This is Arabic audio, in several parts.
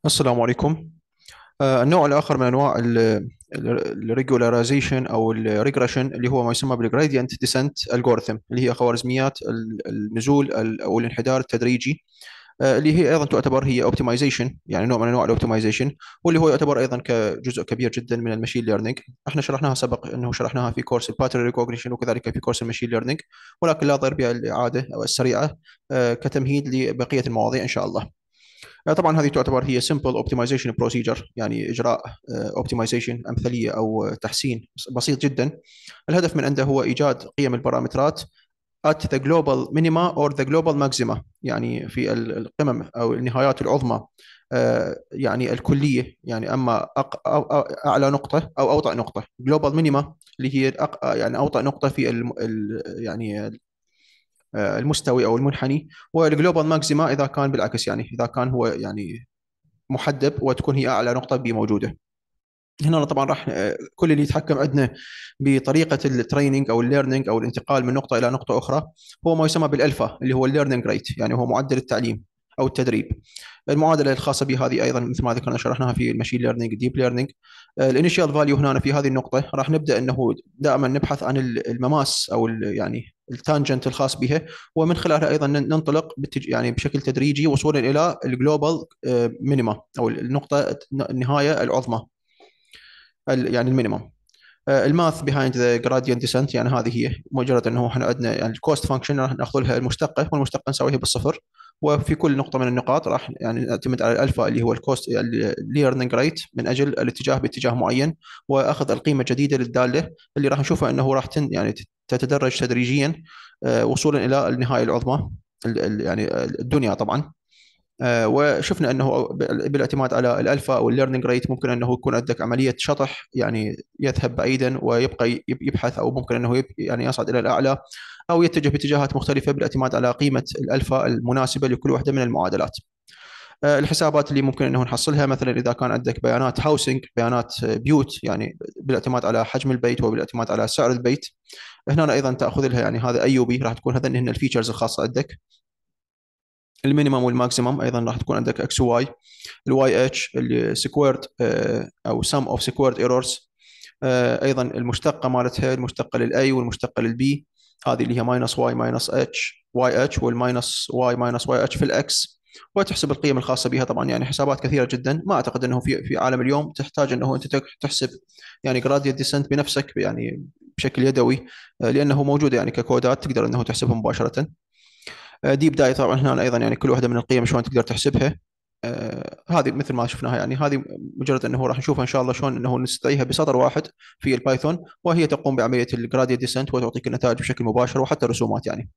السلام عليكم. النوع الآخر من أنواع الريجولاريزيشن أو الريجريشن اللي هو ما يسمى بالجريدينت ديسنت الجوريثم، اللي هي خوارزميات النزول أو الانحدار التدريجي. اللي هي أيضا تعتبر هي اوبتمايزيشن، يعني نوع من أنواع الاوبتمايزيشن، واللي هو يعتبر أيضا كجزء كبير جدا من المشين ليرنينج. احنا شرحناها سبق، أنه شرحناها في كورس الباترن ريكوجنيشن وكذلك في كورس المشين ليرنينج، ولكن لا ضير بها الإعادة أو السريعة كتمهيد لبقية المواضيع إن شاء الله. طبعا هذه تعتبر هي simple optimization procedure، يعني إجراء optimization أمثلية أو تحسين بسيط جدا. الهدف من عنده هو إيجاد قيم البارامترات at the global minima or the global maxima، يعني في القمم أو النهايات العظمى، يعني الكلية، يعني أما أعلى نقطة أو أوطأ نقطة. global minima اللي هي يعني أوطأ نقطة في يعني المستوي أو المنحني، والجلوبال ماكسيما إذا كان بالعكس، يعني إذا كان هو يعني محدب وتكون هي اعلى نقطه موجوده. هنا طبعا راح كل اللي يتحكم عندنا بطريقه التريننج او الليرنينج او الانتقال من نقطه الى نقطه اخرى هو ما يسمى بالالفا، اللي هو الليرنينج ريت، يعني هو معدل التعليم او التدريب. المعادله الخاصه به هذه ايضا مثل ما ذكرنا شرحناها في المشين ليرنينج ديب ليرنينج. الانيشال فاليو هنا في هذه النقطه راح نبدا انه دائما نبحث عن المماس او يعني التانجنت الخاص بها، ومن خلالها ايضا ننطلق يعني بشكل تدريجي وصولا الى الجلوبال مينيما او النقطه النهايه العظمى، يعني المينيمم. الماث بيهايند ذا جرادينت ديسنت، يعني هذه هي مجرد انه احنا عندنا يعني الكوست فانكشن راح ناخذ لها المشتقه، والمشتقه نساويها بالصفر، وفي كل نقطه من النقاط راح يعني نعتمد على الالفا اللي هو الكوست الليرنينج ريت من اجل الاتجاه باتجاه معين، واخذ القيمه الجديده للداله اللي راح نشوفها انه راح يعني تتدرج تدريجيا وصولا الى النهايه العظمى، يعني الدنيا طبعا. وشفنا انه بالاعتماد على الالفا او الليرنينج ريت ممكن انه يكون عندك عمليه شطح، يعني يذهب بعيدا ويبقى يبحث، او ممكن انه يعني يصعد الى الاعلى، او يتجه باتجاهات مختلفه بالاعتماد على قيمه الالفا المناسبه لكل واحده من المعادلات. الحسابات اللي ممكن انه نحصلها مثلا اذا كان عندك بيانات هاوسنج، بيانات بيوت، يعني بالاعتماد على حجم البيت وبالاعتماد على سعر البيت. هنا ايضا تاخذ لها يعني هذا اي بي، راح تكون هذا هن الفيتشرز الخاصه عندك. المينيمم والماكسيمم ايضا راح تكون عندك اكس وواي. الواي اتش اللي سكويرد او سم اوف سكويرد ايرورز. ايضا المشتقه مالتها، المشتقه للاي والمشتقه للبي، هذه اللي هي ماينس واي ماينس اتش واي اتش، والماينس واي ماينس واي اتش في الاكس، وتحسب القيم الخاصه بها. طبعا يعني حسابات كثيره جدا، ما اعتقد انه في عالم اليوم تحتاج انه انت تحسب يعني جرادينت ديسنت بنفسك يعني بشكل يدوي، لانه موجود يعني ككودات تقدر انه تحسبها مباشره. ديب داي طبعا هنا ايضا يعني كل واحده من القيم شلون تقدر تحسبها. هذه مثل ما شفناها، يعني هذه مجرد انه راح نشوفها ان شاء الله شلون انه نستدعيها بسطر واحد في البايثون، وهي تقوم بعمليه الجرادينت ديسنت وتعطيك النتائج بشكل مباشر وحتى رسومات يعني.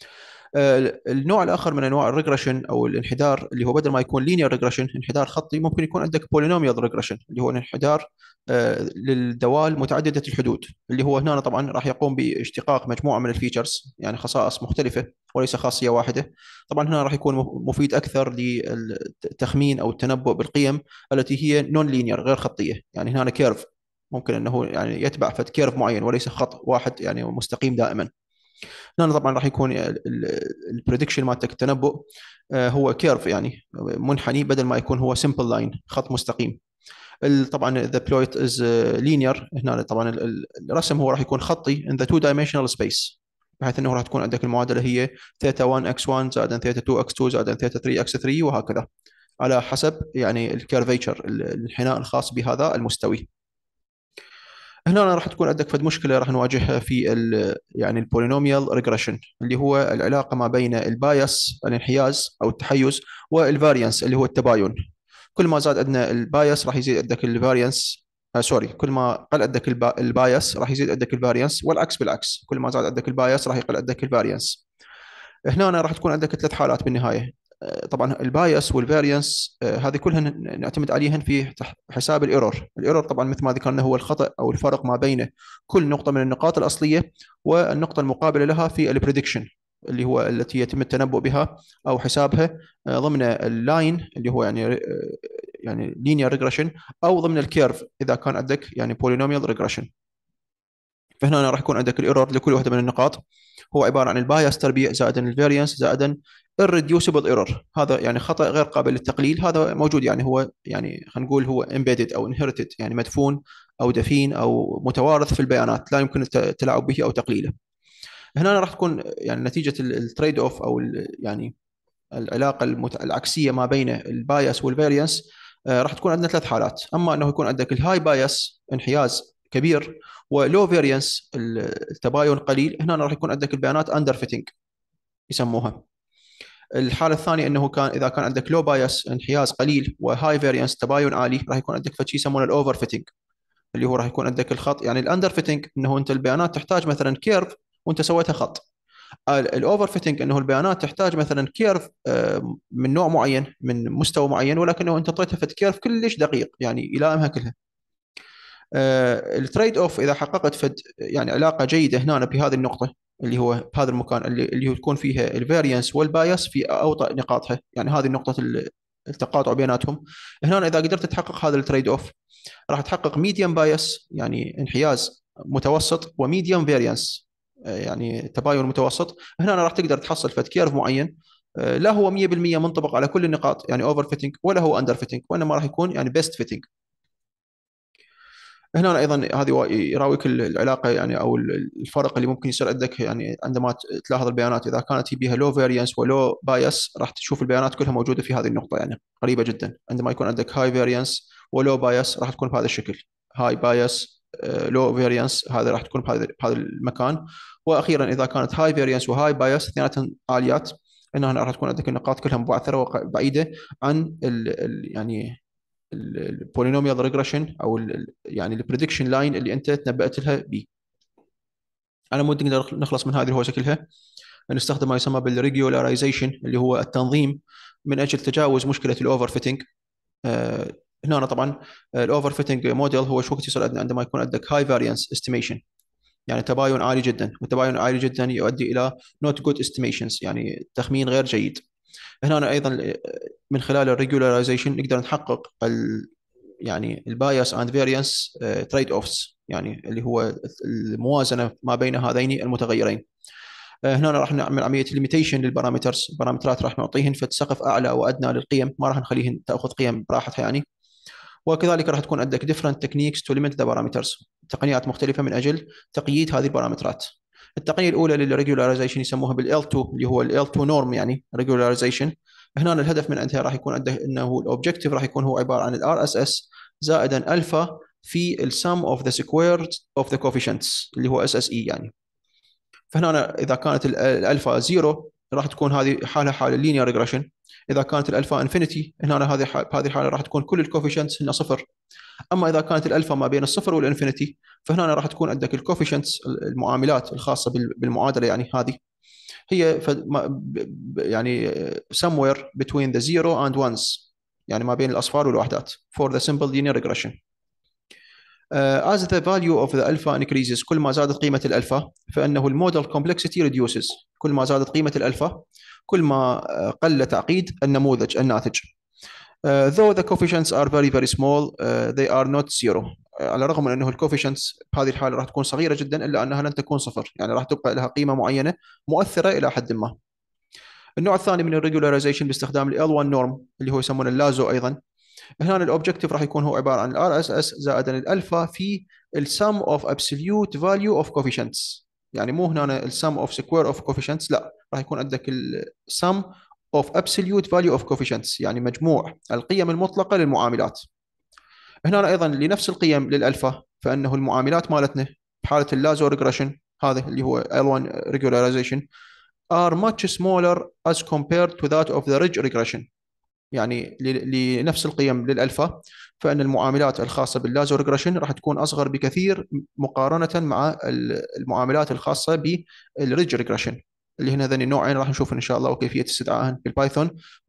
النوع الاخر من انواع الريجريشن او الانحدار اللي هو بدل ما يكون لينير ريجريشن انحدار خطي، ممكن يكون عندك بولينوميال ريجريشن اللي هو الانحدار للدوال متعدده الحدود، اللي هو هنا طبعا راح يقوم باشتقاق مجموعه من الفيتشرز، يعني خصائص مختلفه وليس خاصيه واحده. طبعا هنا راح يكون مفيد اكثر للتخمين او التنبؤ بالقيم التي هي نون لينير غير خطيه، يعني هنا كيرف ممكن انه يعني يتبع فد كيرف معين وليس خط واحد يعني مستقيم دائما. هنا طبعا راح يكون البريدكشن مالتك التنبؤ هو كيرف، يعني منحني، بدل ما يكون هو سمبل لاين خط مستقيم. طبعا ذا بلويت از لينير، هنا طبعا الرسم هو راح يكون خطي in the two dimensional space، بحيث انه راح تكون عندك المعادله هي ثيتا 1 اكس 1 زائد ثيتا 2 اكس 2 زائد ثيتا 3 اكس 3 وهكذا، على حسب يعني الكيرفيتشر الانحناء الخاص بهذا المستوي. هنا راح تكون عندك فد مشكله راح نواجهها في يعني البولينوميال ريجريشن، اللي هو العلاقه ما بين البايس الانحياز او التحيز والفاريانس اللي هو التباين. كل ما زاد عندنا البايس راح يزيد عندك الفاريانس. سوري، كل ما قل عندك البايس راح يزيد عندك الفاريانس، والعكس بالعكس، كل ما زاد عندك البايس راح يقل عندك الفاريانس. هنا أنا راح تكون عندك ثلاث حالات بالنهايه. طبعا البايس والفاريانس هذه كلها نعتمد عليها في حساب الايرور. الايرور طبعا مثل ما ذكرنا هو الخطا او الفرق ما بين كل نقطه من النقاط الاصليه والنقطه المقابله لها في البريدكشن، اللي هو التي يتم التنبؤ بها او حسابها ضمن اللاين اللي هو يعني لينير ريجريشن، او ضمن الكيرف اذا كان عندك يعني بولينوميال ريجريشن. فهنا أنا راح يكون عندك الايرور لكل واحده من النقاط هو عباره عن البايس تربيع زائدا الفاريانس زائدا irreducible error، هذا يعني خطأ غير قابل للتقليل، هذا موجود يعني هو يعني خلينا نقول هو embedded أو inherited، يعني مدفون أو دفين أو متوارث في البيانات، لا يمكن التلاعب به أو تقليله. هنا راح تكون يعني نتيجة التريد أوف أو يعني العلاقة العكسية ما بين البايس والفاريانس. راح تكون عندنا ثلاث حالات: اما انه يكون عندك الهاي بايس انحياز كبير، ولو فاريانس التباين قليل، هنا راح يكون عندك البيانات اندر فيتنج يسموها. الحاله الثانيه انه اذا كان عندك لو بايس انحياز قليل وهاي فاريانس تباين عالي، راح يكون عندك شيء يسمونه الاوفر فيتنج، اللي هو راح يكون عندك الخط يعني الاندر فيتنج انه انت البيانات تحتاج مثلا كيرف وانت سويتها خط. الاوفر فيتنج انه البيانات تحتاج مثلا كيرف من نوع معين من مستوى معين، ولكنه انت اعطيتها فت كيرف كلش دقيق يعني يلائمها كلها. التريد اوف اذا حققت فد يعني علاقه جيده هنا بهذه النقطه اللي هو بهذا المكان اللي هو تكون فيها الفاريانس والبايس في اوطى نقاطها، يعني هذه نقطه التقاطع بيناتهم. هنا اذا قدرت تحقق هذا التريد اوف راح تحقق ميديم بايس يعني انحياز متوسط، وميديم فاريانس يعني تباين متوسط. هنا راح تقدر تحصل فت كيرف معين لا هو 100% منطبق على كل النقاط يعني اوفر فيتنج، ولا هو اندر فيتنج، وانما راح يكون يعني بيست فيتنج. هنا ايضا هذه يراويك العلاقه يعني او الفرق اللي ممكن يصير عندك يعني عندما تلاحظ البيانات اذا كانت هي بها لو فاريانس ولو بايس، راح تشوف البيانات كلها موجوده في هذه النقطه يعني قريبه جدا. عندما يكون عندك هاي فاريانس ولو بايس راح تكون بهذا الشكل، هاي بايس لو فاريانس هذا راح تكون بهذا المكان. واخيرا اذا كانت هاي فاريانس وهاي بايس اثنيناتهم عاليات، هنا راح تكون عندك النقاط كلها مبعثره وبعيده عن يعني البولينوميال ريجريشن او يعني البريدكشن لاين اللي انت تنبأت لها به. على مود نقدر نخلص من هذه الهوسه كلها، نستخدم ما يسمى بالريجولاريزيشن اللي هو التنظيم من اجل تجاوز مشكله الاوفر فيتنج. هنا طبعا الاوفر فيتنج موديل هو شو وقت يصير عندنا عندما يكون عندك هاي فاريانس استيميشن، يعني تباين عالي جدا، والتباين عالي جدا يؤدي الى نوت جود استيميشنز يعني تخمين غير جيد. هنا ايضا من خلال الريجولاريزيشن نقدر نحقق يعني البايس اند فاريانس تريد اوفس، يعني اللي هو الموازنه ما بين هذين المتغيرين. هنا راح نعمل عمليه ليميتيشن للبارامترز، البارامترات راح نعطيهن في سقف اعلى وادنى للقيم، ما راح نخليهن تاخذ قيم براحتها يعني. وكذلك راح تكون عندك different techniques to limit the parameters، تقنيات مختلفه من اجل تقييد هذه البارامترات. التقنيه الاولى للريجولاريزيشن يسموها بالL2 اللي هو الL2 نورم يعني ريجولاريزيشن. هنا الهدف من عندها راح يكون عنده انه الاوبجيكتيف راح يكون هو عباره عن الار اس اس زائدا الفا في السم اوف ذا سكويرز اوف ذا كوفيشنتس اللي هو اس اس اي يعني. فهنا اذا كانت الالفا زيرو راح تكون هذه حالها حال اللينير ريجريشن. اذا كانت الالفا انفينيتي هنا هذه الحاله راح تكون كل الكوفيشنتس هنا صفر. اما اذا كانت الالفا ما بين الصفر والانفينيتي فهنا راح تكون عندك الكوفيشنتس المعاملات الخاصه بالمعادله يعني هذه هي يعني somewhere between the zero and ones، يعني ما بين الاصفار والوحدات for the simple linear regression. As the value of the alpha increases، كل ما زادت قيمة الألفا فإنه الموديل complexity reduces، كل ما زادت قيمة الألفا كل ما قل تعقيد النموذج الناتج. Though the coefficients are very very small they are not zero. على الرغم من أنه الكوفيشنتس بهذه الحالة راح تكون صغيرة جدا إلا أنها لن تكون صفر، يعني راح تبقى لها قيمة معينة مؤثرة إلى حد ما. النوع الثاني من الريجولاريزيشن باستخدام ال L1 نورم اللي هو يسمونه اللازو أيضا. هنا الاوبجكتيف راح يكون هو عباره عن الار اس اس زائدا الالفا في السم اوف ابسوليوت فاليو اوف كوفيشنتس، يعني مو هنا السم اوف سكوير اوف كوفيشنتس، لا راح يكون عندك السم اوف ابسوليوت فاليو اوف كوفيشنتس يعني مجموع القيم المطلقه للمعاملات. هنا ايضا لنفس القيم للالفا فانه المعاملات مالتنا بحاله اللازو ريجريشن هذا اللي هو L1 regularization are much smaller as compared to that of the ridge regression، يعني لنفس القيم للالفا فان المعاملات الخاصه باللازو ريجريشن راح تكون اصغر بكثير مقارنه مع المعاملات الخاصه بالريدج ريجريشن، اللي هنا هذين النوعين راح نشوف ان شاء الله وكيفيه استدعائهم بالبايثون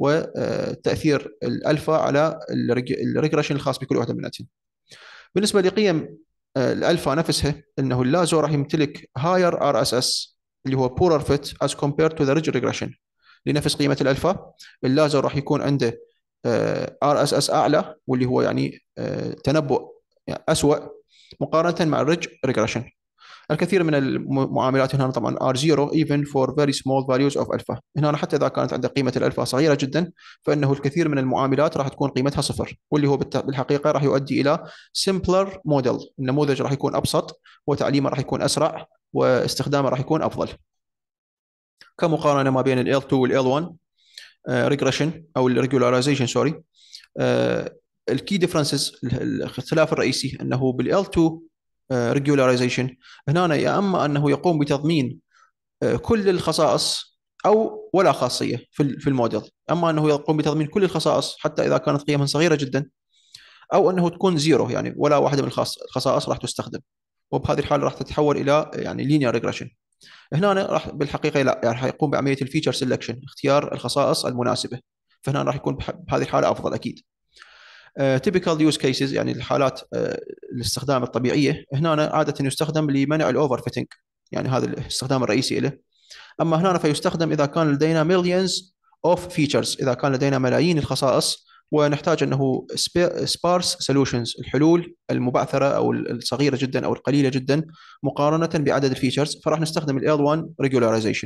وتاثير الالفا على الريجريشن الخاص بكل واحده منهم. بالنسبه لقيم الالفا نفسها انه اللازو راح يمتلك هاير ار اس اس اللي هو بورر فيت از كومبيرد تو ذا ريدج ريجريشن. لنفس قيمه الالفا اللازر راح يكون عنده ار اس اس اعلى واللي هو يعني تنبؤ يعني اسوء مقارنه مع الريدج ريجريشن. الكثير من المعاملات هنا طبعا are zero even for very small values of alpha. هنا حتى إذا كانت عندك قيمة الألفا صغيرة جدا، فإنه الكثير من المعاملات راح تكون قيمتها صفر، واللي هو بالحقيقة راح يؤدي إلى simpler model. النموذج راح يكون أبسط، وتعليمه راح يكون أسرع، واستخدامه راح يكون أفضل. كمقارنة ما بين ال L2 وال L1 regression أو ال regularization سوري. الكي ديفرنسز، الاختلاف الرئيسي انه بال L2 regularization هنا يا اما انه يقوم بتضمين كل الخصائص او ولا خاصيه في الموديل، اما انه يقوم بتضمين كل الخصائص حتى اذا كانت قيمها صغيره جدا، او انه تكون زيرو يعني ولا واحده من الخصائص راح تستخدم، وبهذه الحاله راح تتحول الى يعني linear regression. هنا راح بالحقيقه لا، يعني راح يقوم بعمليه الفيتشر سelection، اختيار الخصائص المناسبه، فهنا راح يكون بهذه الحاله افضل اكيد. typical use cases يعني الحالات الاستخدام الطبيعيه هنا عاده يستخدم لمنع الاوفر فيتنج، يعني هذا الاستخدام الرئيسي له. اما هنا فيستخدم اذا كان لدينا millions of features، اذا كان لدينا ملايين الخصائص ونحتاج انه sparse solutions، الحلول المبعثره او الصغيره جدا او القليله جدا مقارنه بعدد الفيتشرز، فراح نستخدم ال L1 regularization.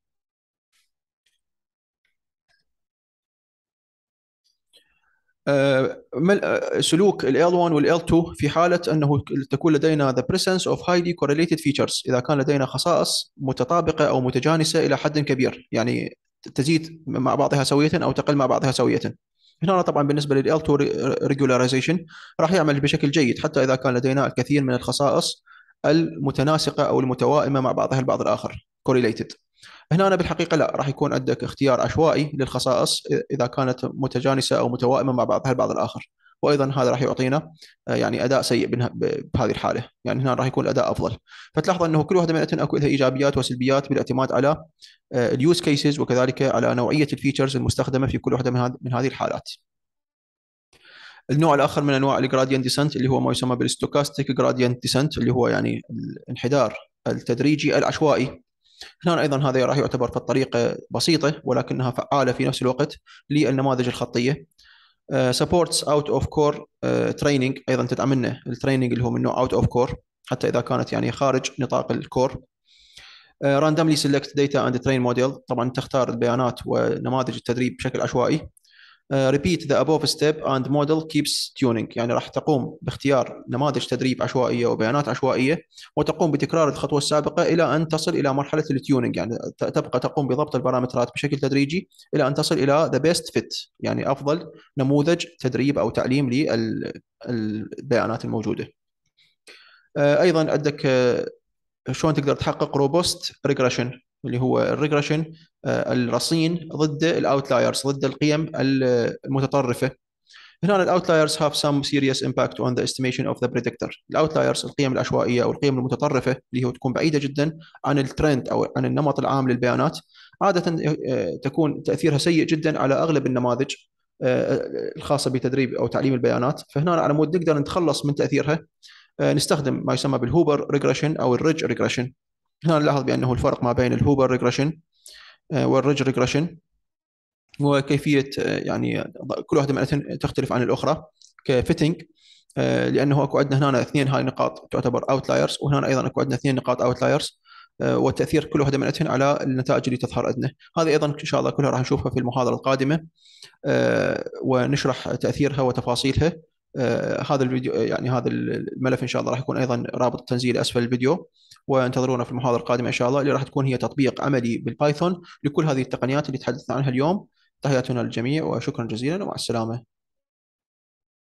سلوك ال L1 وال L2 في حالة أنه تكون لدينا the presence of highly correlated features، إذا كان لدينا خصائص متطابقة أو متجانسة إلى حد كبير، يعني تزيد مع بعضها سوية أو تقل مع بعضها سوية. هنا طبعا بالنسبة لل L2 regularization راح يعمل بشكل جيد حتى إذا كان لدينا الكثير من الخصائص المتناسقة أو المتوائمة مع بعضها البعض الآخر correlated. هنا أنا بالحقيقة لا، راح يكون عندك اختيار عشوائي للخصائص إذا كانت متجانسة أو متوائمة مع بعضها البعض الآخر، وأيضا هذا راح يعطينا يعني أداء سيء بهذه الحالة، يعني هنا راح يكون الأداء أفضل. فتلاحظ أنه كل واحدة منها أكو لها إيجابيات وسلبيات بالاعتماد على اليوز كيسز، وكذلك على نوعية الفيتشرز المستخدمة في كل واحدة من هذه الحالات. النوع الآخر من أنواع الجراديان ديسنت اللي هو ما يسمى بالستوكاستيك جراديان ديسنت، اللي هو يعني الانحدار التدريجي العشوائي. هنا أيضا هذا راح يعتبر في الطريقة بسيطة ولكنها فعالة في نفس الوقت للنماذج الخطية. supports out of core training، أيضا تدعمنا التريننج اللي هو من نوع out of core حتى إذا كانت يعني خارج نطاق الكور. randomly select data and train model، طبعا تختار البيانات ونماذج التدريب بشكل عشوائي. repeat the above step and model keeps tuning، يعني راح تقوم باختيار نماذج تدريب عشوائية وبيانات عشوائية، وتقوم بتكرار الخطوة السابقة إلى أن تصل إلى مرحلة التيونينج، يعني تبقى تقوم بضبط البارامترات بشكل تدريجي إلى أن تصل إلى the best fit، يعني أفضل نموذج تدريب أو تعليم للبيانات الموجودة. أيضا عندك شلون تقدر تحقق روبوست ريجريشن، اللي هو الريجريشن الرصين ضد الاوتلايرز، ضد القيم المتطرفه. هنا الاوتلايرز have some serious impact on the estimation of the predictor. الاوتلايرز القيم العشوائيه او القيم المتطرفه اللي هو تكون بعيده جدا عن الترند او عن النمط العام للبيانات، عاده تكون تاثيرها سيء جدا على اغلب النماذج الخاصه بتدريب او تعليم البيانات. فهنا على مود نقدر نتخلص من تاثيرها نستخدم ما يسمى بالهوبر ريجريشن او الريج ريجريشن. هنا نلاحظ بانه الفرق ما بين الهوبر ريجريشن والريج ريجريشن وكيفيه يعني كل واحده منها تختلف عن الاخرى كفيتنج، لانه اكو عندنا هنا اثنين هاي نقاط تعتبر اوتلايرز، وهنا ايضا اكو عندنا اثنين نقاط اوتلايرز، وتاثير كل واحده منها على النتائج اللي تظهر عندنا. هذه ايضا ان شاء الله كلها راح نشوفها في المحاضره القادمه، ونشرح تاثيرها وتفاصيلها. هذا الفيديو يعني هذا الملف ان شاء الله راح يكون ايضا رابط التنزيل اسفل الفيديو، وانتظرونا في المحاضره القادمه ان شاء الله اللي راح تكون هي تطبيق عملي بالبايثون لكل هذه التقنيات اللي تحدثنا عنها اليوم. تحياتنا للجميع وشكرا جزيلا ومع السلامه.